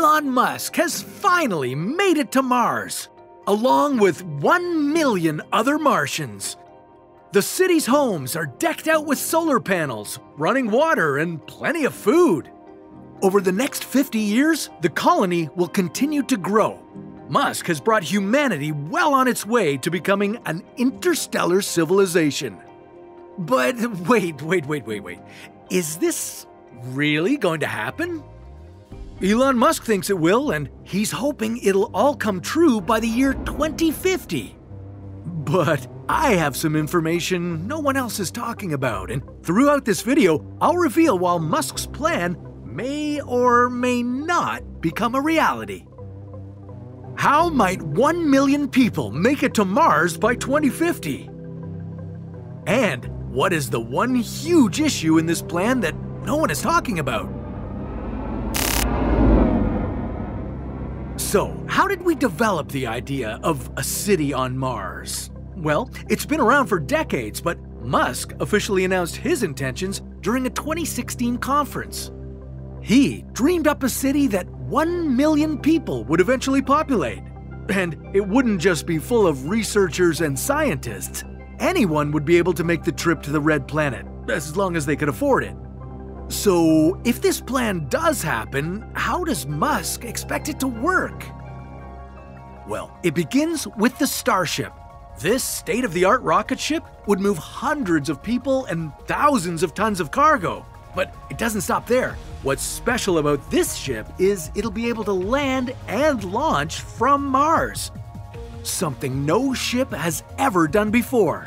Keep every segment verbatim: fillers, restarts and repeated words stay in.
Elon Musk has finally made it to Mars, along with one million other Martians. The city's homes are decked out with solar panels, running water, and plenty of food. Over the next fifty years, the colony will continue to grow. Musk has brought humanity well on its way to becoming an interstellar civilization. But wait, wait, wait, wait, wait. Is this really going to happen? Elon Musk thinks it will, and he's hoping it'll all come true by the year twenty fifty. But I have some information no one else is talking about, and throughout this video, I'll reveal why Musk's plan may or may not become a reality. How might one million people make it to Mars by twenty fifty? And what is the one huge issue in this plan that no one is talking about? So, how did we develop the idea of a city on Mars? Well, it's been around for decades, but Musk officially announced his intentions during a twenty sixteen conference. He dreamed up a city that one million people would eventually populate. And it wouldn't just be full of researchers and scientists. Anyone would be able to make the trip to the Red Planet, as long as they could afford it. So, if this plan does happen, how does Musk expect it to work? Well, it begins with the Starship. This state-of-the-art rocket ship would move hundreds of people and thousands of tons of cargo. But it doesn't stop there. What's special about this ship is it'll be able to land and launch from Mars. Something no ship has ever done before.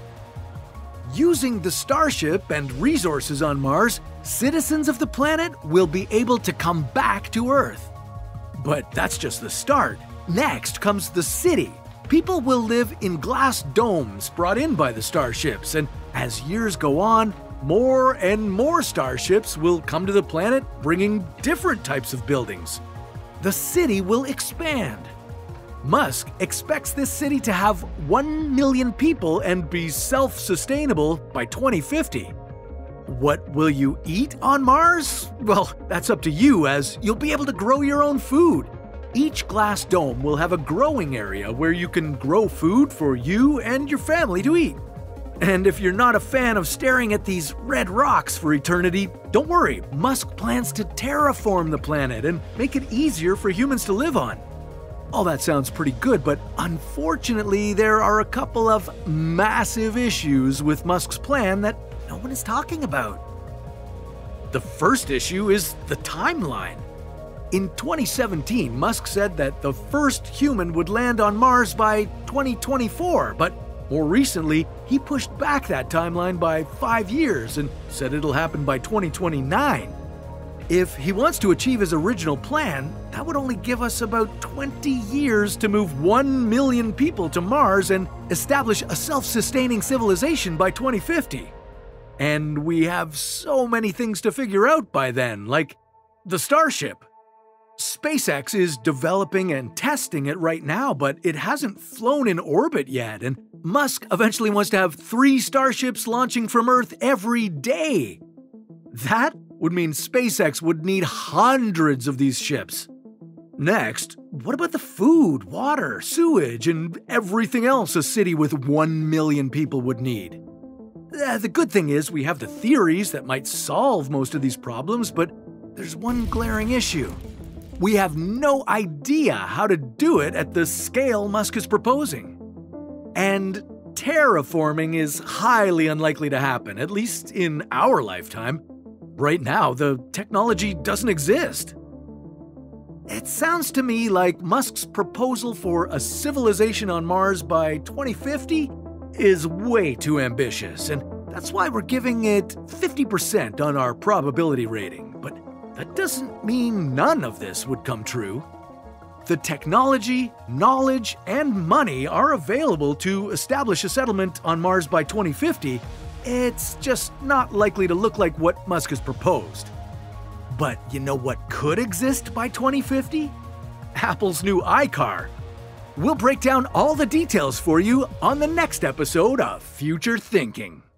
Using the Starship and resources on Mars, citizens of the planet will be able to come back to Earth. But that's just the start. Next comes the city. People will live in glass domes brought in by the starships, and as years go on, more and more starships will come to the planet, bringing different types of buildings. The city will expand. Musk expects this city to have one million people and be self-sustainable by twenty fifty. What will you eat on Mars? Well, that's up to you, as you'll be able to grow your own food. Each glass dome will have a growing area where you can grow food for you and your family to eat. And if you're not a fan of staring at these red rocks for eternity, don't worry, Musk plans to terraform the planet and make it easier for humans to live on. All that sounds pretty good, but unfortunately there are a couple of massive issues with Musk's plan that no one is talking about. The first issue is the timeline. In twenty seventeen, Musk said that the first human would land on Mars by twenty twenty-four, but more recently, he pushed back that timeline by five years and said it'll happen by twenty twenty-nine. If he wants to achieve his original plan, that would only give us about twenty years to move one million people to Mars and establish a self-sustaining civilization by twenty fifty. And we have so many things to figure out by then, like the Starship. SpaceX is developing and testing it right now, but it hasn't flown in orbit yet, and Musk eventually wants to have three starships launching from Earth every day. That would mean SpaceX would need hundreds of these ships. Next, what about the food, water, sewage, and everything else a city with one million people would need? Uh, the good thing is we have the theories that might solve most of these problems, but there's one glaring issue. We have no idea how to do it at the scale Musk is proposing. And terraforming is highly unlikely to happen, at least in our lifetime. Right now, the technology doesn't exist. It sounds to me like Musk's proposal for a civilization on Mars by twenty fifty is way too ambitious, and that's why we're giving it fifty percent on our probability rating. But that doesn't mean none of this would come true. The technology, knowledge, and money are available to establish a settlement on Mars by twenty fifty. It's just not likely to look like what Musk has proposed. But you know what could exist by twenty fifty? Apple's new iCar. We'll break down all the details for you on the next episode of Future Thinking.